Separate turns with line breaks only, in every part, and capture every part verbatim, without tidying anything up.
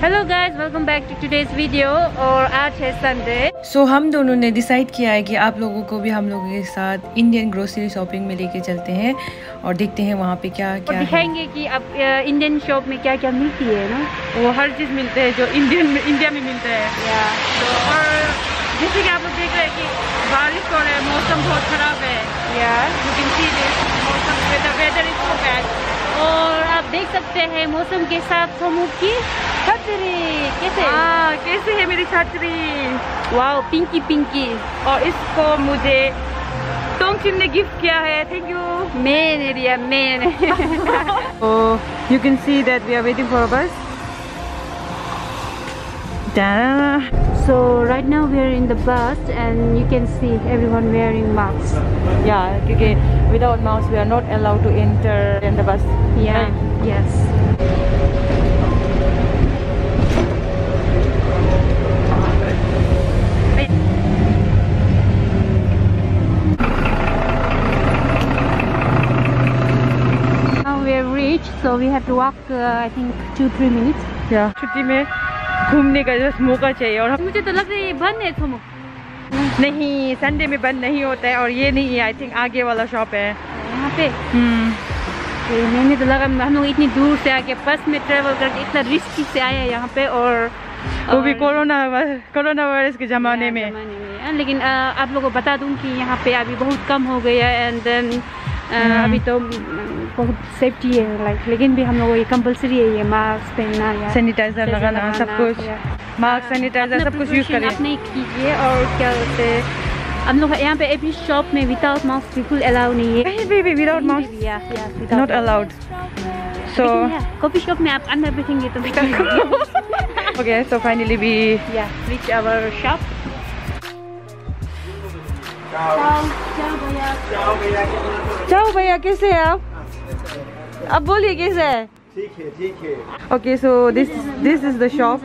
Hello guys, welcome back to today's video. और आज है संडे।
सो so, हम दोनों ने डिसाइड किया है कि आप लोगों को भी हम लोगों के साथ इंडियन ग्रोसरी शॉपिंग में लेके चलते हैं और देखते हैं वहाँ पे क्या क्या
दिखाएंगे कि अब इंडियन शॉप में क्या क्या मिलती है ना।
वो हर चीज़ मिलते हैं जो इंडियन में इंडिया में मिलता है।
या
तो और जैसे कि आप लोग देख रहे हैं कि बारिश हो रहा है, मौसम बहुत खराब है।
या
यू कैन सी दिस मौसम वेदर इज सो बैड।
और आप देख सकते हैं मौसम के साथ समूह की छतरी कैसे
हाँ कैसे है मेरी छतरी।
वाओ, पिंकी पिंकी।
और इसको मुझे टोंगचिन ने गिफ्ट किया है। Thank you.
मैंने दिया मैंने।
So you can see that we are waiting for a bus. Ta-da.
So right now we are in the bus and you can see everyone wearing masks.
Yeah, because without mask we are not allowed to enter in the bus.
Yeah.
Right?
Yes. Now we have reached, so we have to walk. Uh, I think two three minutes.
Yeah. छुट्टी में घूमने का जो मौका चाहिए। और
मुझे तो लग रहा है ये बंद है। तुम
नहीं, संडे में बंद नहीं होता है। और ये नहीं है, आई थिंक आगे वाला शॉप है
यहाँ पे।
हम्म
मैंने तो लगा हम लोग इतनी दूर से आके बस में ट्रेवल करके इतना रिस्की से आए यहाँ पे। और
वो भी कोरोना कोरोना वायरस के ज़माने में।
ज़माने में। लेकिन आ, आप लोगों को बता दूं कि यहाँ पे अभी बहुत कम हो गया है। एंड देन अभी तो बहुत सेफ्टी है लाइक। लेकिन भी हम लोगों को ये कंपलसरी है, ये मास्क पहनना या
सैनिटाइजर लगाना, सब कुछ। मास्क सैनिटाइजर सब कुछ यूज़ करें।
आप नहीं कीजिए। और क्या बोलते हैं हम लोग यहाँ पे एवरी शॉप में विदाउट मास्क बिल्कुल अलाउ नहीं है।
कहीं भी भी without mask not allowed. So
coffee shop में आप अंदर बैठेंगे तो
okay. So finally we
yeah reach our shop.
Ciao भैया, कैसे हैं आप? अब बोलिए कैसे है?
ठीक है ठीक है।
Okay, so this this is the shop.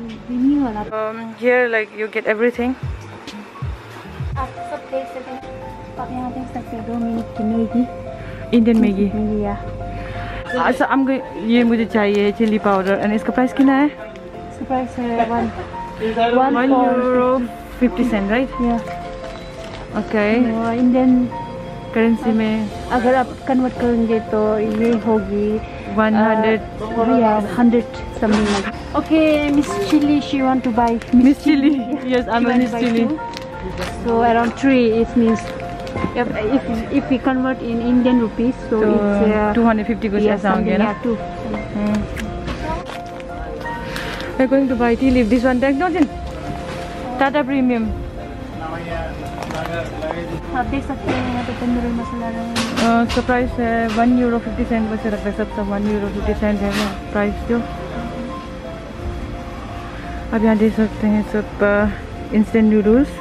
Here like you get everything.
आप सब देख सकते हैं। आप यहाँ देख सकते हैं दो मिनट की मैगी,
इंडियन मैगी।
या
अच्छा, हम ये मुझे चाहिए चिली पाउडर। एंड इसका प्राइस कितना है?
इसका प्राइस है one
one euro fifty cent, right?
Yeah
okay.
Indian
currency में
अगर आप कन्वर्ट करेंगे तो ये होगी
वन हंड्रेड
या hundred something like. Okay miss chilli, she want to buy
miss chilli. Yes, I am miss chilli.
So around three, it means if if, if we convert in Indian rupees, so,
so
it's uh,
two hundred fifty कुछ ऐसा होंगे ना?
Two.
Hmm. We're going to buy tea leaf. This one, not in Tata Premium.
आप देख सकते हैं यहाँ पे तंदूरी मसाला है।
इसका प्राइस है वन यूरो फिफ्टी सेंट। वैसे लगता है सब सब वन यूरो फिफ्टी सेंट है ना प्राइस जो। अब यहाँ देख सकते हैं सब इंस्टेंट नूडल्स।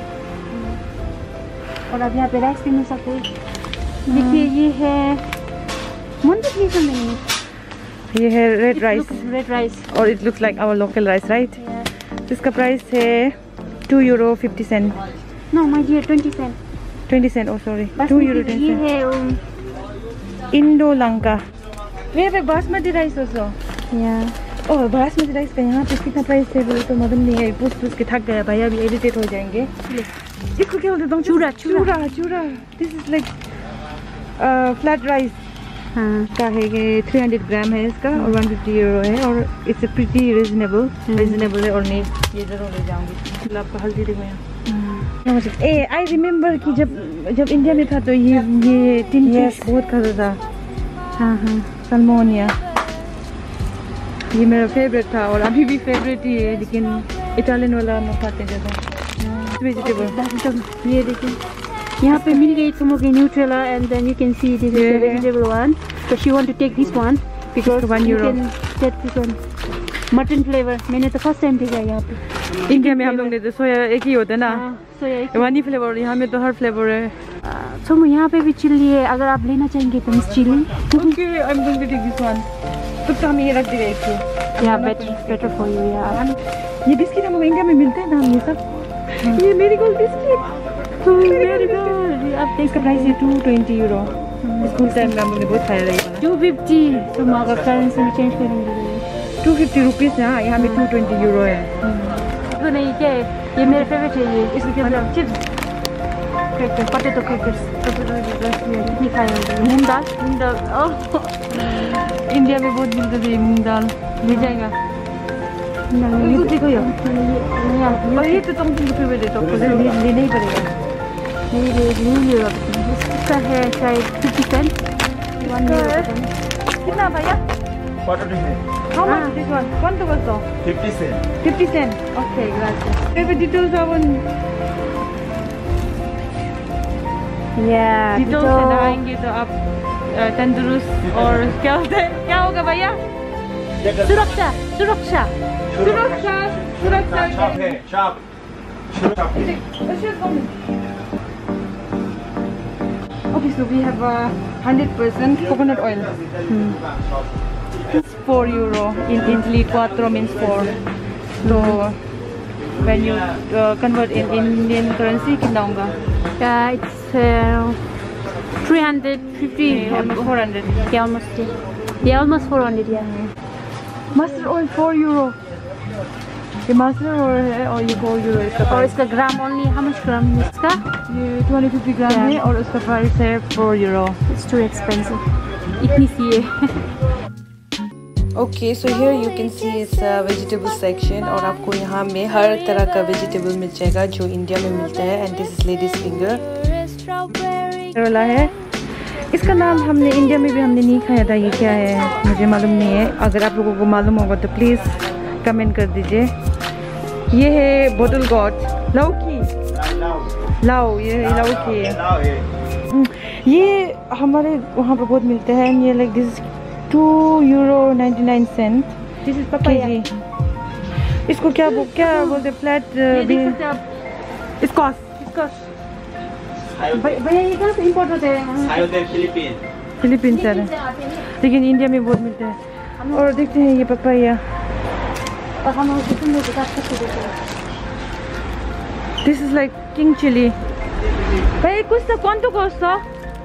और अब यहाँ पे राइस भी मिल सकते हैं। देखिए ये है मुंडा नहीं,
ये है रेड राइस।
रेड राइस
और it looks like our local rice, right? इसका प्राइस है two euro fifty cent.
No my dear, twenty cent.
Twenty cent, oh sorry, two euro twenty
cent. ये है
इंडो लंका। वे है बासमती राइस ऑल्सो।
या
ओह, basmati rice का यहाँ पे कितना प्राइस है वो तो मालूम नहीं है। पूछ पूछ के थक गया भाई, अभी इरिटेट हो जाएंगे। देखो क्या बोलते हैं, चूरा चूरा चूरा। This is like flat rice.
हाँ
का है कि थ्री हंड्रेड ग्राम है इसका और वन फिफ्टी यूरो है। और इट्स प्रीटी रिजनेबल रिजनेबल है। और नहीं, ये जरूर ले जाऊंगी। आपको हल्दी देखो यहाँ। ए आई रिमेम्बर कि जब जब इंडिया में था तो ये ये टिन फिश बहुत खाता था।
हाँ हाँ
सलमोनिया, ये मेरा फेवरेट था और अभी भी फेवरेट ही है। लेकिन इटालियन वाला हम खाते ज़्यादा। वेजिटेबल ये देखिए
यहाँ पे मिल गई तुम लोग Nutrela. And then you can see this is the vegetable one. So she want to take this one because
one euro
take this one mutton flavour. मैंने तो फर्स्ट टाइम देखा यहाँ पे।
इंडिया में हम लोग ने तो सोया एक ही होता है ना।
हाँ, सोया
वन ही फ्लेवर। यहाँ में तो हर फ्लेवर है।
तो यहाँ पे भी चिल्ली है, अगर आप लेना चाहेंगे तो miss chilli.
Okay, I am going to take this one. तो हम ये रख देंगे इसको।
या बेटर बेटर फॉर यू यार।
ये बिस्किट हम लोग इंडिया में मिलते हैं ना, ये सब। ये मेरी गोल्ड बिस्किट। मेरी गोल्ड। अब इसका प्राइस है two twenty euro. School time में हम लोग ने बहुत खाया था।
टू फिफ्टी तुम अगर करेंसी में चेंज करेंगे
टू फिफ्टी रुपीज़ है, यहाँ में टू ट्वेंटी यूरो है।
तो नहीं क्या है, ये मेरे फेवरेट है। ये इसमें क्या मतलब चिप्स, क्रैकर, पोटैटो क्रैकर्स, कितनी खाए होंगे। मूंग दाल, मूंग दाल ओह
इंडिया में बहुत मिलते थे मूंग दाल, मिल जाएगा।
नहीं
ये देखो यार,
नहीं
और ये तो तुम तुमको फेवरेट है, तो आपको लेना ही पड़ेगा।
नहीं ले नहीं ले इसका है शायद फिफ्टी सेंट।
कितना भैया? How much this one? ¿Cuánto costó?
fifty cents.
fifty cents. Okay, gracias. Baby, dito sabon.
Yeah,
Dito से नहाएंगे तो आप तंदुरुस्त और क्या होता है? क्या होगा भैया?
सुरक्षा, सुरक्षा,
सुरक्षा, सुरक्षा।
Shop है, shop. Shop.
Okay, so we have a hundred percent coconut oil. Hmm. It's four euro in Italy. Quattro means four. So when you uh, convert in Indian currency, कितना होगा?
Yeah, it's uh, three hundred fifty.
Yeah, almost four hundred.
Yeah, almost. Yeah, yeah almost four hundred. Yeah.
Mustard oil four euro. ये mustard oil है और ये four euro इसका
और
price.
इसका ग्राम only how much ग्राम है इसका?
ये two hundred fifty ग्राम
Yeah.
है और उसका price है four euro.
It's too expensive. इतनी सी है.
Okay, so here you can see it's a vegetable section और आपको यहाँ में हर तरह का vegetable मिल जाएगा जो इंडिया में मिलता है। and this is lady's finger.
Kerala है। इसका नाम हमने इंडिया में भी हमने नहीं खाया था। ये क्या है मुझे मालूम नहीं है। अगर आप लोगों को मालूम होगा तो प्लीज़ कमेंट कर दीजिए। ये है बोतल गॉड, लौकी, लाओ, ये लौकी है। ये हमारे वहाँ पे बहुत मिलते हैं। ये like this two euro ninety nine cent.
This is papaya.
इसको क्या बो, क्या बोलते फ्लैट स्कॉच।
भैया ये कहाँ से इम्पोर्ट होते हैं?
Sayote Philippines.
फिलीपींस से है, लेकिन इंडिया में बहुत मिलते हैं। और देखते हैं ये पपाया।
और हम उसको तुम लोग काट सकते देते हैं।
This is like king chilli. भाई कुछ तो कौन तो कोस्टो?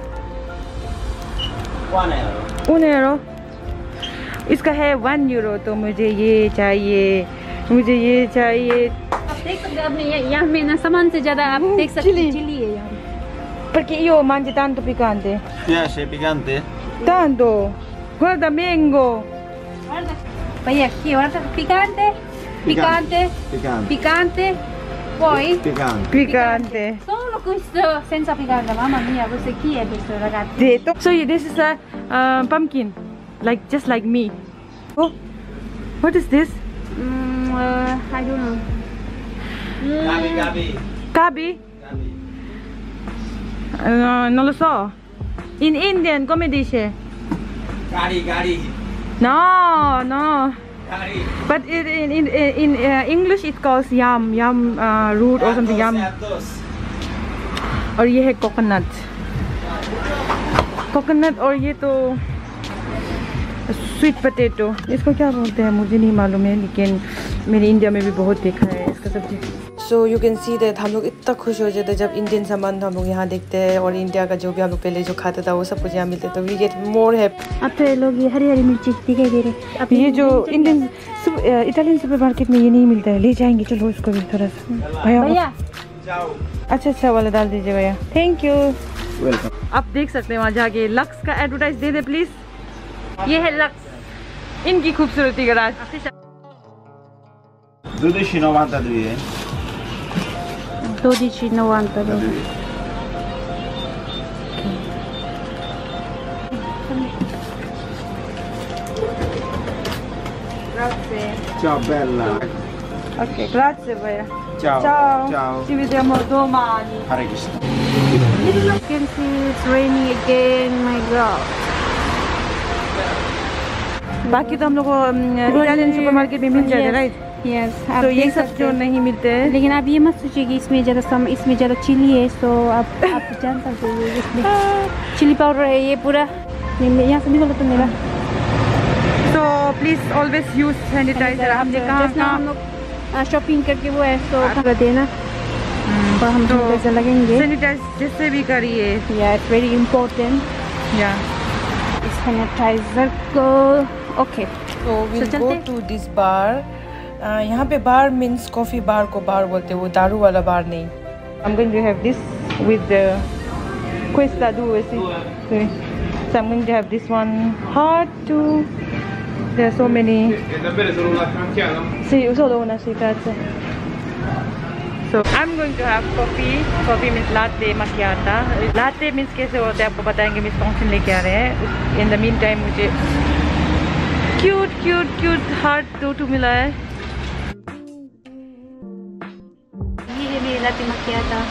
One euro.
un euro। इसका है वन यूरो। तो मुझे ये चाहिए, मुझे ये चाहिए।
आप देख सकते हैं अपने यहाँ में ना सामान से ज़्यादा आप देख सकते हैं चिली है यहाँ।
Perché io mangio tanto piccante.
Piace piccante?
Tanto. Guarda mango.
Guarda. भैया ये guarda picante, picante,
Piccante.
picante, poi
Piccante.
Piccante.
solo questo senza picante. Mamma mia, questo chi è questo ragazzi?
Detto. So this is a uh, pumpkin, like just like me. Oh, what is this?
Mm, uh, I don't know.
Gabi, Gabi.
Gabi?
Gabi.
Uh, non lo so. In Indian come dice?
Gari, gari.
No, no.
Gari.
But it, in in in uh, English it calls yam, yam uh, root or something yam.
Dos.
और ये है coconut, coconut और ये तो sweet potato. इसको क्या बोलते हैं मुझे नहीं मालूम है, लेकिन मेरे इंडिया में भी बहुत देखा है इसका सब्जी।
So you can see that हम लोग इतना खुश हो जाते हैं जब इंडियन सामान हम लोग यहाँ देखते हैं और इंडिया का जो भी हम लोग पहले जो खाते था वो सब कुछ यहाँ मिलते हैं, तो we get more happy।
अब तो लोग ये हरी हरी मिर्ची दिखाई दे रहे हैं।
ये जो इंडियन इटालियन सुपर मार्केट में ये नहीं मिलता है, ले जाएंगे चलो इसको भी थोड़ा सा। भैया
भैया
अच्छा अच्छा वाला डाल दीजिए भैया, थैंक यू।
Welcome.
आप देख सकते हैं वहाँ जाके। लक्स का एडवर्टाइज दे दे प्लीज।
ये है लक्स,
इनकी खूबसूरती का राज।
dodici novantadue.
dodici novantadue.
Grazie.
Ciao bella.
Ok, grazie भैया।
Ciao.
Ciao.
Ciao.
Ci vediamo domani.
Hare Krishna.
You can see it's raining again. My God.
बाकी तो हम लोग को इटालियन सुपर मार्केट में मिल जाते हैं, राइट?
Yes.
तो ये सब जो नहीं मिलते हैं।
लेकिन आप ये मत सोचिए कि इसमें ज़्यादा सम इसमें ज़्यादा चिली है, तो आप आप जान सकते हो ये इसमें चिली पाउडर है ये पूरा। ये मैं यहाँ से निकलो तो मेरा।
तो प्लीज ऑलवेज यूज सैनिटाइजर। हमने कहाँ
Just now हम लोग शॉपिंग करके वो है तो कर देना और हम
तो
सैनिटाइजर लगेंगे।
सैनिटाइज जैसे भी करिए।
Yeah, it's very important.
या
इस सैनिटाइजर को okay
So we'll
So,
go
चलते?
to this bar. Uh, यहाँ पे bar means coffee bar को bar बोलते हैं, वो दारू वाला bar नहीं.
I'm going to have this with the questa due. See? So I'm going to have this one hot too. There are so many. Sì, solo una, sì, grazie. So I'm going to have coffee. Coffee means latte macchiata. Latte means कैसे होता है आपको बताएंगे. Miss टॉन्सन लेके आ रहे हैं. In the meantime मुझे cute cute cute heart टूटू मिला है.
ये है मेरी लाते मक्खियाता.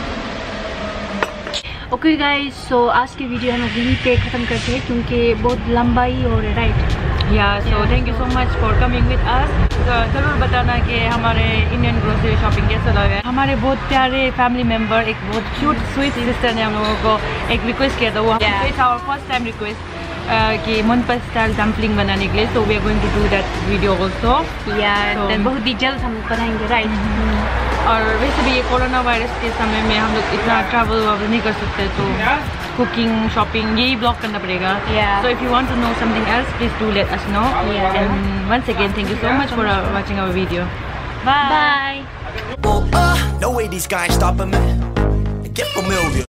ओके गाइस, सो आज की वीडियो हम यहीं पे ख़त्म करते हैं क्योंकि बहुत लंबा ही हो रहा है, right?
Yeah, so thank you so much for coming with us. ज़रूर बताना कि हमारे इंडियन ग्रोसरी शॉपिंग कैसा लगा. हमारे बहुत प्यारे फैमिली मेंबर, एक बहुत क्यूट स्वीट सिस्टर ने हम लोगों को एक रिक्वेस्ट किया था. वो it's our first time request कि monpa स्टाइल डम्पलिंग बनाने के लिए. So we are going to do that video also.
Yeah बहुत ही जल्द हम बनाएंगे, राइट?
और वैसे भी ये कोरोना वायरस के समय में हम लोग इतना ट्रैवल नहीं कर सकते, तो कुकिंग शॉपिंग यही ब्लॉग करना पड़ेगा. So if you want to know something else please do let us know. And once again thank you so much for watching our video. Bye.
Bye.
No way these guys stopping me. Get familiar.